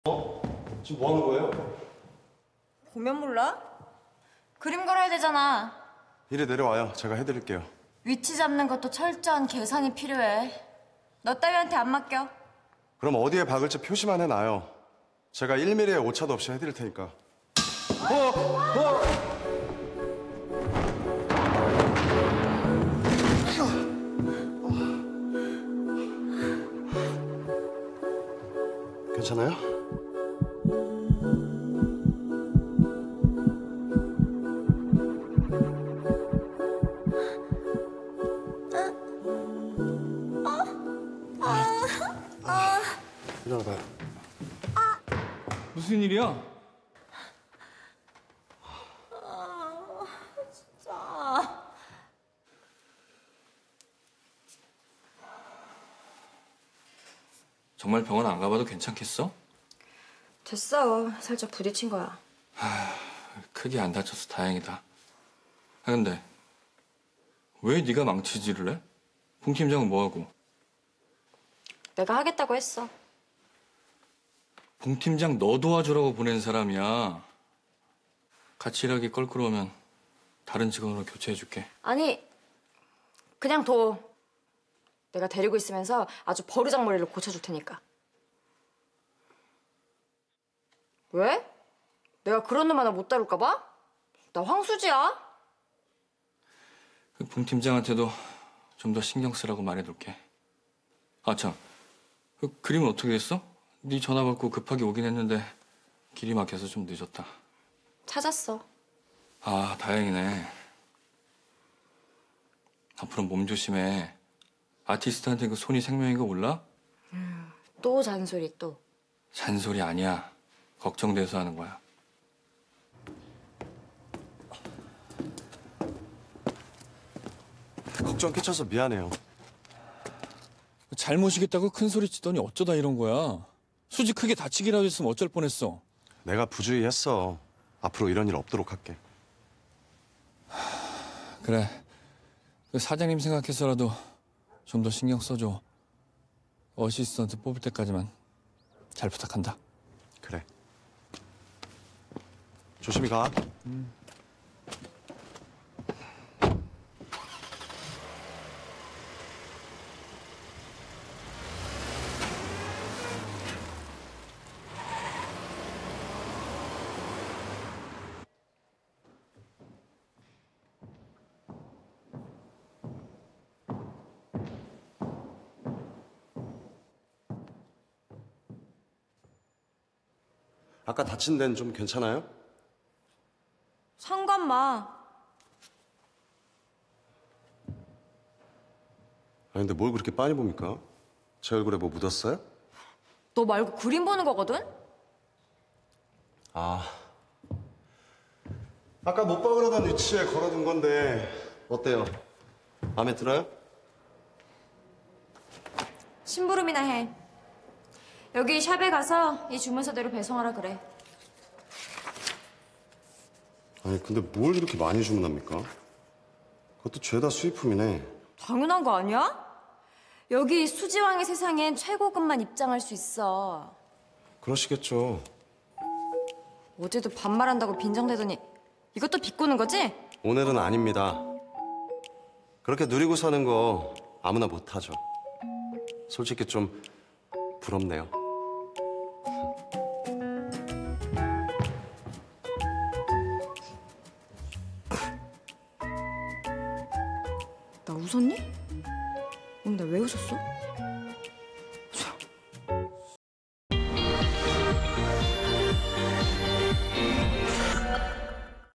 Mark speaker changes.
Speaker 1: 지금 뭐 하는 거예요?
Speaker 2: 보면 몰라? 그림 그려야 되잖아.
Speaker 1: 이리 내려와요. 제가 해드릴게요.
Speaker 2: 위치 잡는 것도 철저한 계산이 필요해. 너 따위한테 안 맡겨.
Speaker 1: 그럼 어디에 박을지 표시만 해놔요. 제가 1mm의 오차도 없이 해드릴 테니까. 괜찮아요? 일어나봐요.
Speaker 3: 무슨 일이야? 정말 병원 안 가봐도 괜찮겠어?
Speaker 2: 됐어. 살짝 부딪힌 거야.
Speaker 3: 크게 안 다쳐서 다행이다. 근데 왜 네가 망치질을 해? 봉 팀장은 뭐하고?
Speaker 2: 내가 하겠다고 했어.
Speaker 3: 봉 팀장 너 도와주라고 보낸 사람이야. 같이 일하기 껄끄러우면 다른 직원으로 교체해줄게.
Speaker 2: 아니, 그냥 둬. 내가 데리고 있으면서 아주 버르장머리를 고쳐줄 테니까. 왜? 내가 그런 놈 하나 못 다룰까 봐? 나 황수지야.
Speaker 3: 그 봉 팀장한테도 좀 더 신경 쓰라고 말해둘게. 아 참, 그 그림은 어떻게 됐어? 네 전화 받고 급하게 오긴 했는데 길이 막혀서 좀 늦었다.
Speaker 2: 찾았어.
Speaker 3: 아 다행이네. 앞으로 몸 조심해. 아티스트한테 그 손이 생명인 거 몰라?
Speaker 2: 또 잔소리 또.
Speaker 3: 잔소리 아니야. 걱정돼서 하는 거야.
Speaker 1: 걱정 끼쳐서 미안해요.
Speaker 3: 잘못이겠다고 큰 소리 치더니 어쩌다 이런 거야. 수지 크게 다치기라도 했으면 어쩔 뻔했어.
Speaker 1: 내가 부주의했어. 앞으로 이런 일 없도록 할게.
Speaker 3: 그래. 그 사장님 생각해서라도 좀 더 신경 써줘. 어시스턴트 뽑을 때까지만 잘 부탁한다.
Speaker 1: 그래. 조심히 가. 아까 다친 데는 좀 괜찮아요?
Speaker 2: 상관 마.
Speaker 1: 아니 근데 뭘 그렇게 빤히 봅니까? 제 얼굴에 뭐 묻었어요?
Speaker 2: 너 말고 그림 보는 거거든?
Speaker 1: 아, 아까 못 박으려던 위치에 걸어둔 건데 어때요? 마음에 들어요?
Speaker 2: 심부름이나 해. 여기 샵에 가서 이 주문서대로 배송하라 그래.
Speaker 1: 아니 근데 뭘 이렇게 많이 주문합니까? 그것도 죄다 수입품이네.
Speaker 2: 당연한 거 아니야? 여기 수지왕의 세상엔 최고급만 입장할 수 있어.
Speaker 1: 그러시겠죠.
Speaker 2: 어제도 반말한다고 빈정대더니 이것도 비꼬는 거지?
Speaker 1: 오늘은 아닙니다. 그렇게 누리고 사는 거 아무나 못하죠. 솔직히 좀 부럽네요.
Speaker 2: 나 웃었니? 오늘 나 왜 웃었어?